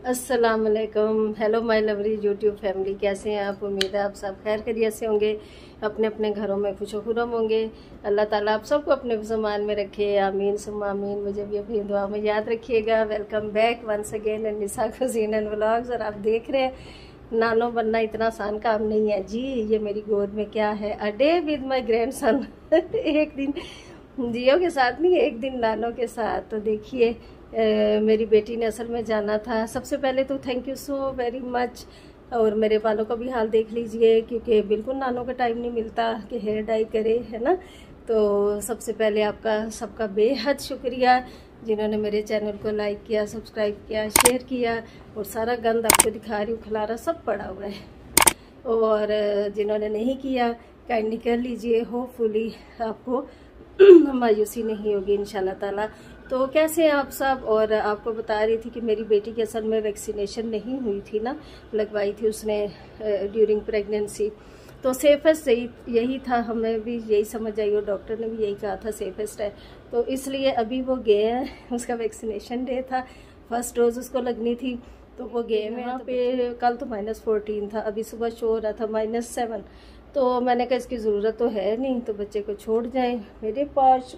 अस्सलाम वालेकुम। Hello my lovely YouTube family, कैसे हैं आप? उम्मीद है आप सब खैर खैरियत से होंगे, अपने अपने घरों में खुशो खुरम होंगे। अल्लाह ताला आप सबको अपने ज़मान में रखे, आमीन सुम्मा आमीन। मुझे भी अपनी दुआ में याद रखिएगा। Welcome back once again in Nisa cuisine and vlogs. और आप देख रहे हैं नानो बनना इतना आसान काम नहीं है जी। ये मेरी गोद में क्या है, a day with my grandson. एक दिन जियो के साथ नहीं, एक दिन नानो के साथ। तो देखिए मेरी बेटी ने असल में जाना था। सबसे पहले तो thank you so very much. और मेरे बालों का भी हाल देख लीजिए, क्योंकि बिल्कुल नानों का टाइम नहीं मिलता कि हेयर डाई करे, है ना। तो सबसे पहले आपका सबका बेहद शुक्रिया जिन्होंने मेरे चैनल को लाइक किया, सब्सक्राइब किया, शेयर किया। और सारा गंद आपको दिखा रही हूँ, खलारा सब पड़ा हुआ है। और जिन्होंने नहीं किया काइंडली कर लीजिए। होपफुली आपको मायूसी नहीं होगी इंशाल्लाह ताला। तो कैसे हैं आप सब? और आपको बता रही थी कि मेरी बेटी की असल में वैक्सीनेशन नहीं हुई थी ना, लगवाई थी उसने ड्यूरिंग प्रेगनेंसी। तो सेफेस्ट यही था, हमें भी यही समझ आई और डॉक्टर ने भी यही कहा था सेफेस्ट है। तो इसलिए अभी वो गए हैं, उसका वैक्सीनेशन डे था, फर्स्ट डोज उसको लगनी थी। तो वो गए हैं यहाँ पे। कल तो -14 था, अभी सुबह शो हो रहा था -7। तो मैंने कहा इसकी ज़रूरत तो है नहीं, तो बच्चे को छोड़ जाएं मेरे पास।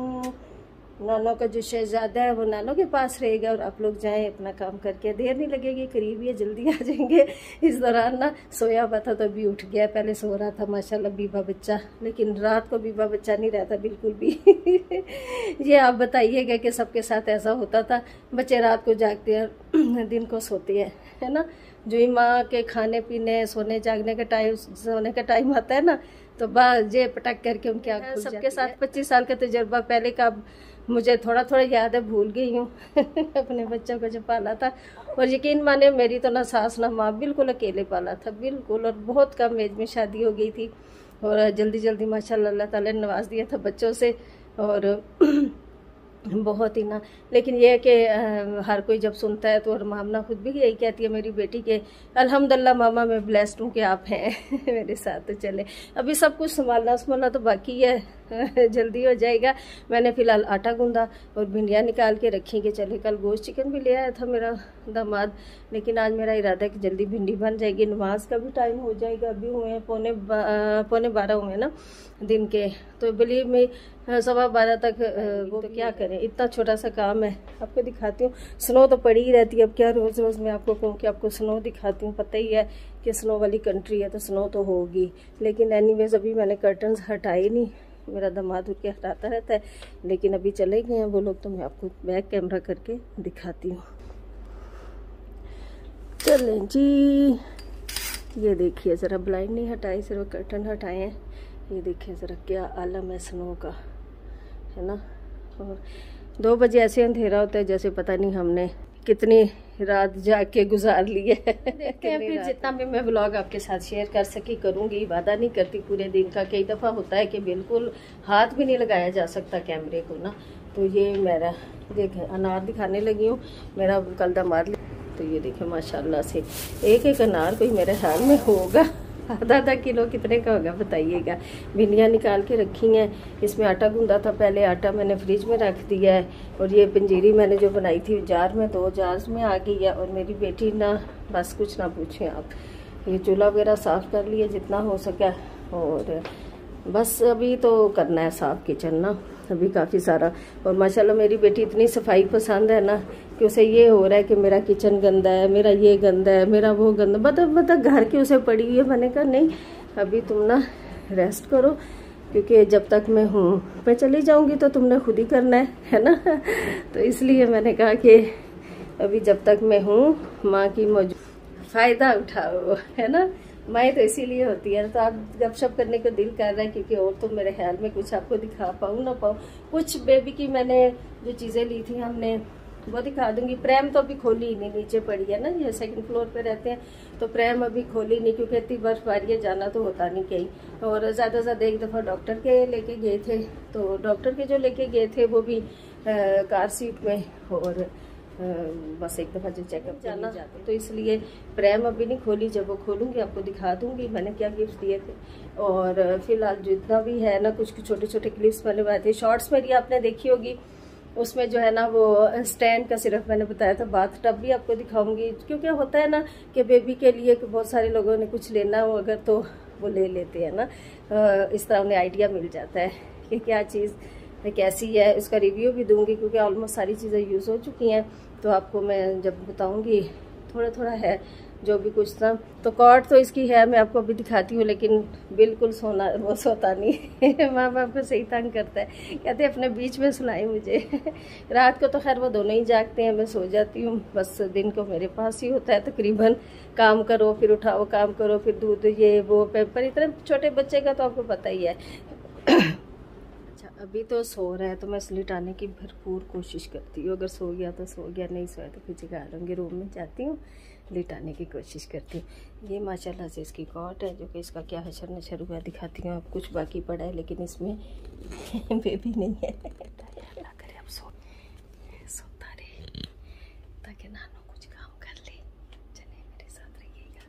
नानो का जो शहजादा है वो नानो के पास रहेगा और आप लोग जाएं अपना काम करके। देर नहीं लगेगी, करीब ही है, जल्दी आ जाएंगे। इस दौरान ना सोया हुआ था तो अभी उठ गया। पहले सो रहा था माशाल्लाह बीबा बच्चा, लेकिन रात को बीबा बच्चा नहीं रहता बिल्कुल भी। ये आप बताइएगा कि सबके साथ ऐसा होता था? बच्चे रात को जागते हैं, दिन को सोते हैं, है ना। जो ही माँ के खाने पीने सोने जागने का टाइम, सोने का टाइम आता है ना, तो बस ये पटक करके उनके आँख खुल जाती है। सबके साथ 25 साल का तजुर्बा पहले का मुझे थोड़ा थोड़ा याद है, भूल गई हूँ। अपने बच्चों को जो पाला था। और यकीन माने मेरी तो ना सास ना माँ, बिल्कुल अकेले पाला था, बिल्कुल। और बहुत कम एज में शादी हो गई थी और जल्दी जल्दी माशाल्लाह अल्लाह ताला ने नवाज दिया था बच्चों से। और बहुत ही ना, लेकिन ये है कि हर कोई जब सुनता है तो, और मामना खुद भी यही कहती है मेरी बेटी के, अल्हम्दुलिल्लाह मामा मैं ब्लेस्ड हूँ कि आप हैं मेरे साथ। तो चले, अभी सब कुछ संभालना तो बाकी है, जल्दी हो जाएगा। मैंने फ़िलहाल आटा गूंदा और भिंडियाँ निकाल के रखी कि चले, कल गोश्त चिकन भी ले आया था मेरा दामाद, लेकिन आज मेरा इरादा है कि जल्दी भिंडी बन जाएगी। नमाज का भी टाइम हो जाएगा, अभी हुए हैं पौने 12 हुए ना दिन के। तो बिलीव में 12:15 तक वो तो क्या करें, इतना छोटा सा काम है। आपको दिखाती हूँ, स्नो तो पड़ी ही रहती है। अब क्या रोज़ रोज़ मैं आपको कहूँ कि आपको स्नो दिखाती हूँ, पता ही है कि स्नो वाली कंट्री है तो स्नो तो होगी। लेकिन एनीवेज अभी मैंने कर्टन्स हटाए नहीं, मेरा दामाद उठ के हटाता रहता है। लेकिन अभी चले गए हैं वो लोग, तो मैं आपको बैक कैमरा करके दिखाती हूँ। चलें जी, ये देखिए ज़रा, ब्लाइंड नहीं हटाई, सिर्फ कर्टन हटाए हैं। ये देखिए ज़रा क्या आलम है स्नो का, है ना। और 2 बजे ऐसे अंधेरा होता है जैसे पता नहीं हमने कितनी रात जाग के गुजार ली है। देखते हैं फिर जितना भी मैं व्लॉग आपके साथ शेयर कर सकी करूँगी। वादा नहीं करती पूरे दिन का, कई दफ़ा होता है कि बिल्कुल हाथ भी नहीं लगाया जा सकता कैमरे को ना। तो ये मेरा देखें अनार दिखाने लगी हूँ, मेरा कल दामाद। तो ये देखें माशाल्लाह से एक अनार कोई मेरे ख्याल में होगा आधा किलो, कितने का होगा बताइएगा। भिंडियाँ निकाल के रखी हैं, इसमें आटा गूंदा था पहले, आटा मैंने फ्रिज में रख दिया है। और ये पंजीरी मैंने जो बनाई थी जार में, 2 जार्स में आ गई है। और मेरी बेटी ना बस कुछ ना पूछें आप, ये चूल्हा वगैरह साफ़ कर लिया जितना हो सका। और बस अभी तो करना है साफ़ किचन ना, अभी काफ़ी सारा। और माशाल्लाह मेरी बेटी इतनी सफाई पसंद है ना कि उसे ये हो रहा है कि मेरा किचन गंदा है, मेरा ये गंदा है, मेरा वो गंदा, मतलब घर की उसे पड़ी हुई है। मैंने कहा नहीं, अभी तुम ना रेस्ट करो, क्योंकि जब तक मैं हूँ, मैं चली जाऊँगी तो तुमने खुद ही करना है ना। तो इसलिए मैंने कहा कि अभी जब तक मैं हूँ, माँ की फ़ायदा उठाओ, है ना। माएँ तो इसीलिए होती है। तो आप गपशप करने को दिल कर रहा है, क्योंकि और तो मेरे ख्याल में कुछ आपको दिखा पाऊँ ना पाऊँ। कुछ बेबी की मैंने जो चीज़ें ली थी हमने वो दिखा दूंगी। प्रैम तो अभी खोली ही नहीं, नीचे पड़ी है ना, ये 2nd फ्लोर पे रहते हैं, तो प्रैम अभी खोली नहीं, क्योंकि इतनी बर्फबारी है, जाना तो होता नहीं कहीं। और ज़्यादा से ज़्यादा एक दफ़ा डॉक्टर के लेके गए थे, तो डॉक्टर के जो लेके गए थे वो भी कार सीट में। और बस एक दफ़ा जो चेकअप जाना जाते, तो इसलिए प्रैम अभी नहीं खोली। जब वो खोलूँगी आपको दिखा दूँगी मैंने क्या गिफ्ट दिए थे। और फिलहाल जितना भी है ना, कुछ छोटे छोटे क्लिप्स बने हुए थे, शॉर्ट्स मेरी आपने देखी होगी उसमें जो है ना वो स्टैंड का सिर्फ मैंने बताया था। बाथ टब भी आपको दिखाऊंगी, क्योंकि होता है ना कि बेबी के लिए बहुत सारे लोगों ने कुछ लेना हो अगर तो वो ले लेते हैं ना, इस तरह उन्हें आइडिया मिल जाता है कि क्या चीज़ कैसी है। उसका रिव्यू भी दूंगी क्योंकि ऑलमोस्ट सारी चीज़ें यूज़ हो चुकी हैं, तो आपको मैं जब बताऊंगी थोड़ा थोड़ा है जो भी कुछ था। तो कॉट तो इसकी है, मैं आपको अभी दिखाती हूँ, लेकिन बिल्कुल सोता नहीं माँ बाप को सही तंग करता है, कहते हैं अपने बीच में सुनाए मुझे रात को तो खैर वो दोनों ही जागते हैं, मैं सो जाती हूँ, बस दिन को मेरे पास ही होता है तकरीबन। काम करो फिर उठाओ, काम करो फिर दूध ये वो पेपर, इतने छोटे बच्चे का तो आपको पता ही है अच्छा अभी तो सो रहा है तो मैं लिटाने की भरपूर कोशिश करती हूँ। अगर सो गया तो सो गया, नहीं सोया तो फिर जगा लूँगी, रूम में जाती हूँ लिटाने की कोशिश करती हूँ। ये माशाल्लाह से इसकी कॉट है, जो कि इसका क्या हशर नशर हुआ दिखाती हूँ आप। कुछ बाकी पड़ा है लेकिन इसमें बेबी नहीं है अल्लाह करे अब सोता रहे ताकि नानू कुछ काम कर ले। चले मेरे साथ रहिएगा।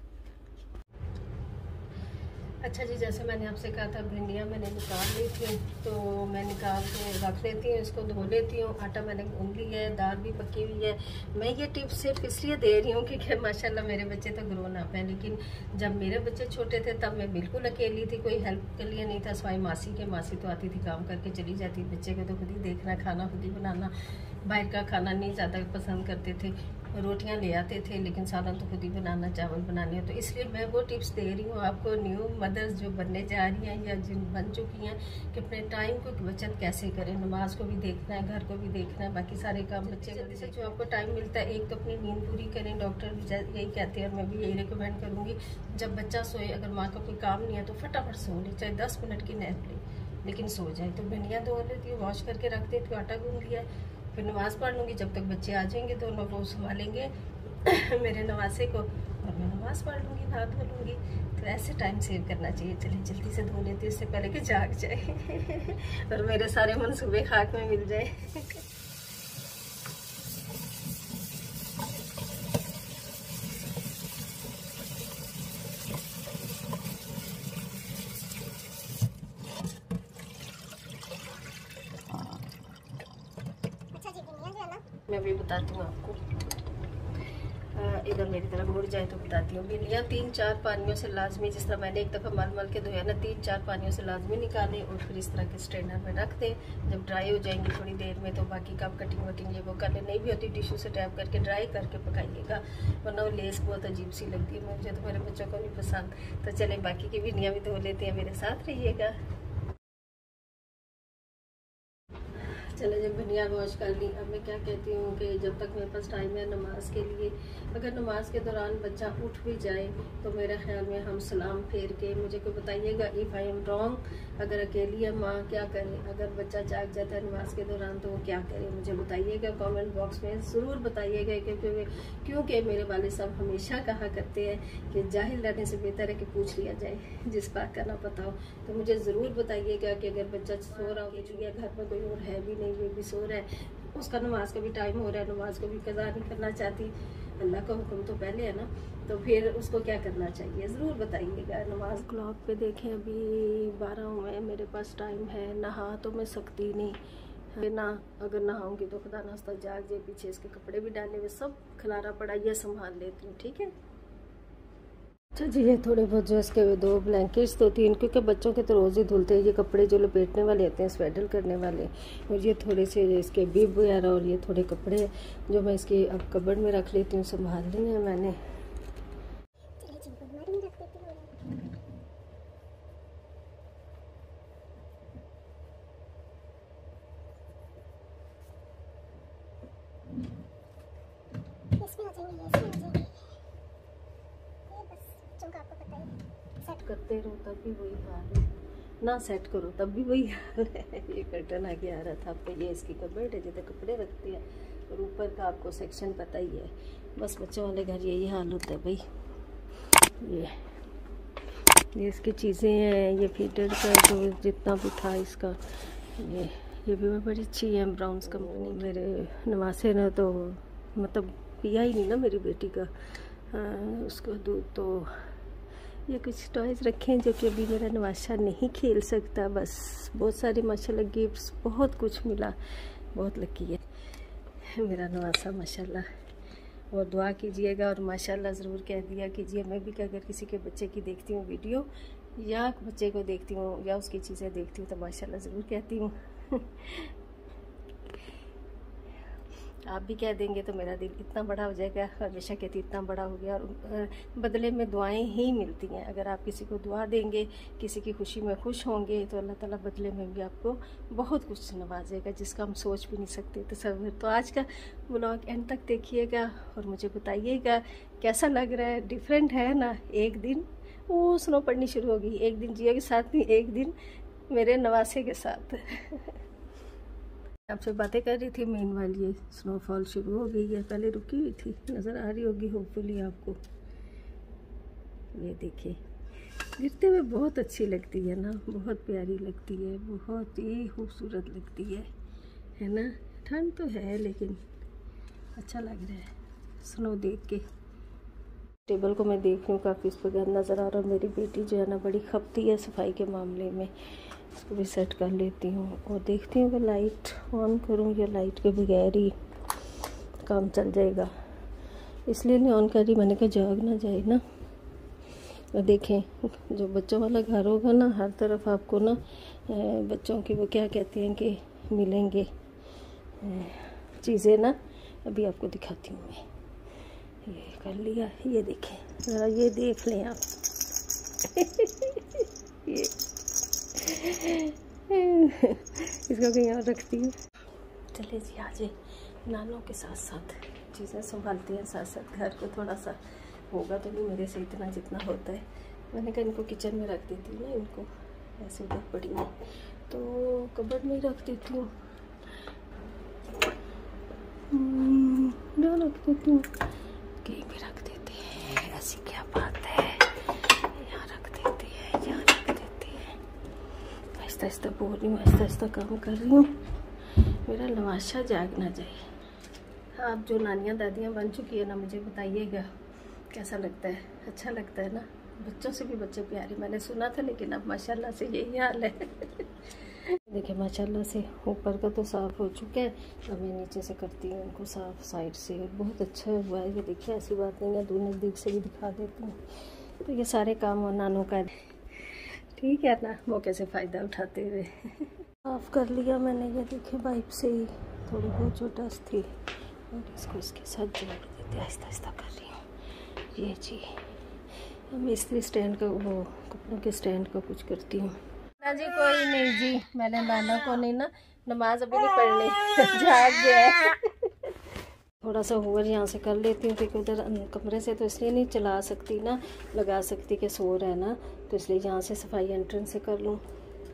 अच्छा जी, जैसे मैंने आपसे कहा था भिंडियाँ मैंने निकाल ली थी, तो मैं निकाल के रख लेती हूँ, इसको धो लेती हूँ। आटा मैंने गूंद लिया है, दाल भी पकी हुई है। मैं ये टिप्स सिर्फ इसलिए दे रही हूँ क्योंकि माशाल्लाह मेरे बच्चे तो ग्रोन अप हैं, लेकिन जब मेरे बच्चे छोटे थे तब मैं बिल्कुल अकेली थी, कोई हेल्प के लिए नहीं था सिवाय मासी के। मासी तो आती थी काम करके चली जाती, बच्चे को तो खुद ही देखना, खाना खुद ही बनाना। बाहर का खाना नहीं ज़्यादा पसंद करते थे, रोटियां ले आते थे लेकिन सालन तो खुद ही बनाना, चावल बनाने। तो इसलिए मैं वो टिप्स दे रही हूँ आपको, न्यू मदर्स जो बनने जा रही हैं या जिन बन चुकी हैं, कि अपने टाइम को बचत कैसे करें। नमाज को भी देखना है, घर को भी देखना है, बाकी सारे काम बच्चे को जो आपको टाइम मिलता है, एक तो अपनी नींद पूरी करें। डॉक्टर भी यही कहते हैं और मैं भी यही रिकमेंड करूँगी, जब बच्चा सोए, अगर माँ का कोई काम नहीं है तो फटाफट सो ले, चाहे 10 मिनट की नैप ले, लेकिन सो जाए। तो भिंडियाँ धो लेती हूँ, वॉश करके रख देती हूँ, आटा गूंद लिया, फिर नमाज़ पढ़ लूँगी। जब तक बच्चे आ जाएंगे दोनों वो संभालेंगे मेरे नवासे को, और मैं नमाज़ पढ़ लूँगी, नहा धो लूँगी। तो ऐसे टाइम सेव करना चाहिए। चलिए जल्दी से धो लेती हूँ इससे पहले कि जाग जाए और मेरे सारे मनसूबे खाक में मिल जाए मैं भी बताती हूँ आपको, इधर मेरी तरफ मुड़ जाए तो बताती हूँ। भिंडियाँ 3-4 पानियों से लाजमी, जिस तरह मैंने एक दफ़ा मल मल के धोया ना, 3-4 पानियों से लाजमी निकालें और फिर इस तरह के स्ट्रेनर में रख दें। जब ड्राई हो जाएंगी थोड़ी देर में तो बाकी का कटिंग वटिंग ये वो कर ले, नहीं भी होती टिश्यू से टैप करके ड्राई करके पकाइएगा, वरना वो लेस बहुत अजीब सी लगती है, मुझे तो मेरे बच्चों को नहीं पसंद। तो चले बाकी की भिंडियाँ भी धो लेते हैं, मेरे साथ रहिएगा। चलो जब भिंडियाँ वॉश कर ली, अब मैं क्या कहती हूँ कि जब तक मेरे पास टाइम है नमाज के लिए, अगर नमाज के दौरान बच्चा उठ भी जाए तो मेरे ख्याल में हम सलाम फेर के, मुझे कोई बताइएगा इफ़ आई एम रॉन्ग, अगर अकेली है माँ क्या करे, अगर बच्चा जाग जाता है नमाज के दौरान तो वो क्या करे, मुझे बताइएगा कमेंट बॉक्स में ज़रूर बताइएगा। क्योंकि मेरे वाले साहब हमेशा कहा करते हैं कि जाहिल रहने से बेहतर है कि पूछ लिया जाए, जिस बात का ना पता हो। तो मुझे ज़रूर बताइएगा कि अगर बच्चा सो रहा हो या घर में कोई और है भी नहीं, वो भी सो रहा है, उसका नमाज का भी टाइम हो रहा है, नमाज को भी कज़ा नहीं करना चाहती, अल्लाह का हुक्म तो पहले है ना, तो फिर उसको क्या करना चाहिए ज़रूर बताइएगा। नमाज क्लॉक पे देखें अभी 12 हुए, मेरे पास टाइम है, नहा तो मैं सकती नहीं है ना, अगर नहाऊंगी तो खुदा नाश्ता जाग जाए, पीछे इसके कपड़े भी डाले हुए सब खलारा पड़ा, ये संभाल लेती हूँ, ठीक है। अच्छा जी, ये थोड़े बहुत जो इसके 2 ब्लैंकेट्स तो 3, क्योंकि बच्चों के तो रोज़ ही धुलते हैं, ये कपड़े जो लपेटने वाले होते हैं, स्वेडल करने वाले, और ये थोड़े से इसके बिब वगैरह, और ये थोड़े कपड़े जो मैं इसके अब कबर्ड में रख लेती हूँ, संभाल ली है मैंने। करते रहो तब भी वही हाल है, ना सेट करो तब भी वही हाल है। ये कर्टन आगे आ रहा था आपको, ये इसकी कबर्ड है जिधर कपड़े रखते हैं, और ऊपर का आपको सेक्शन पता ही है। बस बच्चों वाले घर यही हाल होता है भाई। ये इसकी चीज़ें हैं, ये फीडर का जो जितना भी था इसका, ये भी बड़ी अच्छी है, ब्राउन्स कंपनी। मेरे नवासे ने तो मतलब पिया ही नहीं ना मेरी बेटी का उसको दूध, तो ये कुछ टॉयज़ रखे हैं जो कि अभी मेरा नवाशा नहीं खेल सकता। बस बहुत सारे माशाल्लाह गिफ्ट्स बहुत कुछ मिला, बहुत लकी है मेरा नवासा माशाल्लाह। और दुआ कीजिएगा और माशाल्लाह ज़रूर कह दिया कीजिए। मैं भी अगर किसी के बच्चे की देखती हूँ वीडियो या बच्चे को देखती हूँ या उसकी चीज़ें देखती हूँ तो माशाल्लाह ज़रूर कहती हूँ। आप भी कह देंगे तो मेरा दिल इतना बड़ा हो जाएगा। हमेशा कहती इतना बड़ा हो गया। और बदले में दुआएं ही मिलती हैं। अगर आप किसी को दुआ देंगे, किसी की खुशी में खुश होंगे तो अल्लाह ताला बदले में भी आपको बहुत कुछ नवाजेगा जिसका हम सोच भी नहीं सकते। तो आज का व्लॉग एंड तक देखिएगा और मुझे बताइएगा कैसा लग रहा है। डिफरेंट है ना। एक दिन वो स्नो पड़नी शुरू होगी, एक दिन जिया के साथ नहीं, एक दिन मेरे नवासे के साथ। आपसे बातें कर रही थी, मेन वाली ये स्नोफॉल शुरू हो गई है। पहले रुकी हुई थी, नज़र आ रही होगी होपफुली आपको। ये देखिए गिरते हुए बहुत अच्छी लगती है ना, बहुत प्यारी लगती है, बहुत ही खूबसूरत लगती है ना। ठंड तो है लेकिन अच्छा लग रहा है स्नो देख के। टेबल को मैं देख रही हूँ काफ़ी इस पर नज़र आ रहा है। मेरी बेटी जो है ना बड़ी खपती है सफाई के मामले में। इसको भी सेट कर लेती हूँ और देखती हूँ कि लाइट ऑन करूँ या लाइट के बगैर ही काम चल जाएगा, इसलिए नहीं ऑन कर रही। मैंने कहा जाग ना जाए ना। और देखें जो बच्चों वाला घर होगा ना, हर तरफ आपको ना बच्चों की वो क्या कहते हैं कि मिलेंगे चीज़ें ना। अभी आपको दिखाती हूँ मैं। ये कर लिया, ये देखें ज़रा, ये देख लें आप। ये इसको कहीं और रखती हूँ। चलिए जी आज नानों के साथ साथ चीज़ें संभालती हैं, साथ साथ घर को थोड़ा सा होगा तो नहीं मेरे से इतना जितना होता है। मैंने कहा इनको किचन में रख देती हूँ ना, इनको ऐसे उधर पड़ी है तो कबर्ड में रख देती हूँ, रख देती हूँ, कहीं भी रख देते हैं। ऐसी क्या बात है, यहाँ रख देती है, यहाँ रख देती है। आहिस्ता आहिस्ता बोल रही हूँ, आहिस्ता आहिस्ता काम कर रही हूँ, मेरा नवाशा जाग ना जाए। आप जो नानियाँ दादियाँ बन चुकी है ना, मुझे बताइएगा कैसा लगता है। अच्छा लगता है ना। बच्चों से भी बच्चे प्यारे मैंने सुना था, लेकिन अब माशाल्लाह से यही हाल है। देखिए माशाल्लाह से ऊपर का तो साफ़ हो चुका है, अब मैं नीचे से करती हूँ उनको साफ़ साइड से। बहुत अच्छा हुआ है ये, देखिए ऐसी बात नहीं है, दूर नज़दीक से भी दिखा देती हूँ। तो ये सारे काम और नानों का ठीक है ना, मौके से फ़ायदा उठाते हुए साफ़ कर लिया मैंने। ये देखिए पाइप से ही थोड़ी बहुत छोटास थी और इसको इसके साथ जोड़ देते, आहिस्ता आहिस्ता कर रही हूँ। ये जी मैं इस्त्री स्टैंड का, वो कपड़ों के स्टैंड का कुछ करती हूँ ना जी। कोई नहीं जी, मैंने नाना को नहीं ना नमाज अभी नहीं पढ़नी, जाग गया है। थोड़ा सा होवर यहाँ से कर लेती हूँ क्योंकि उधर कमरे से तो इसलिए नहीं चला सकती ना, लगा सकती कि सो रहा है ना, तो इसलिए यहाँ से सफाई एंट्रेंस से कर लूँ।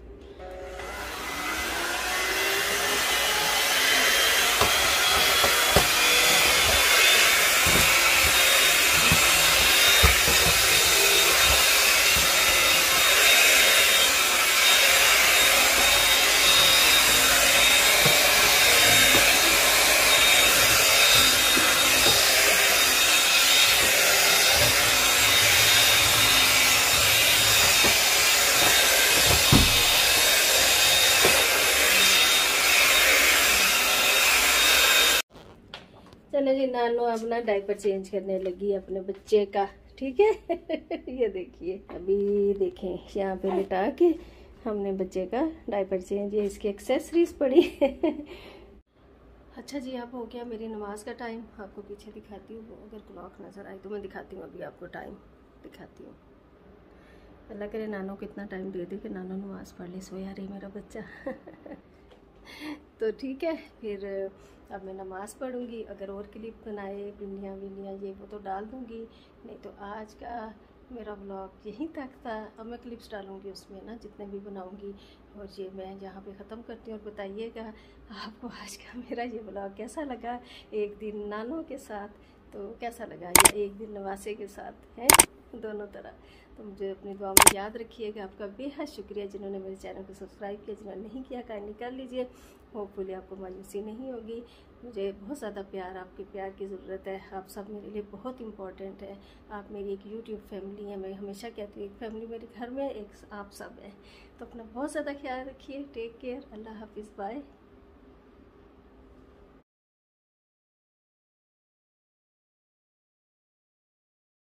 चलो जी, नानो अपना डायपर चेंज करने लगी अपने बच्चे का, ठीक है। ये देखिए अभी देखें यहाँ पे लिटा के हमने बच्चे का डायपर चेंज, ये इसकी एक्सेसरीज पड़ी। अच्छा जी, अब हो गया मेरी नमाज का टाइम। आपको पीछे दिखाती हूँ, अगर क्लॉक नज़र आए तो मैं दिखाती हूँ। अभी आपको टाइम दिखाती हूँ। अल्लाह करे नानो को इतना टाइम दे दे कि नानो नमाज़ पढ़ ले, सोया रहे मेरा बच्चा। तो ठीक है, फिर अब मैं नमाज़ पढ़ूँगी। अगर और क्लिप बनाए बिंदियाँ विंदियाँ ये वो तो डाल दूँगी, नहीं तो आज का मेरा व्लॉग यहीं तक था। अब मैं क्लिप्स डालूँगी उसमें ना, जितने भी बनाऊँगी। और ये मैं यहाँ पे ख़त्म करती हूँ। और बताइएगा आपको आज का मेरा ये व्लॉग कैसा लगा। एक दिन नानों के साथ तो कैसा लगा, या एक दिन नवासे के साथ है, दोनों तरह। तो मुझे अपनी दुआ में याद रखिएगा। आपका बेहद शुक्रिया जिन्होंने मेरे चैनल को सब्सक्राइब किया, जिन्होंने नहीं किया काइंडली कर लीजिए। होपफुली आपको मायूसी नहीं होगी। मुझे बहुत ज़्यादा प्यार, आपके प्यार की ज़रूरत है। आप सब मेरे लिए बहुत इम्पोर्टेंट है। आप मेरी एक यूट्यूब फैमिली है। मैं हमेशा कहती हूँ एक फैमिली मेरे घर में, एक आप सब है। तो अपना बहुत ज़्यादा ख्याल रखिए। Take care. अल्लाह हाफिज़। बाय।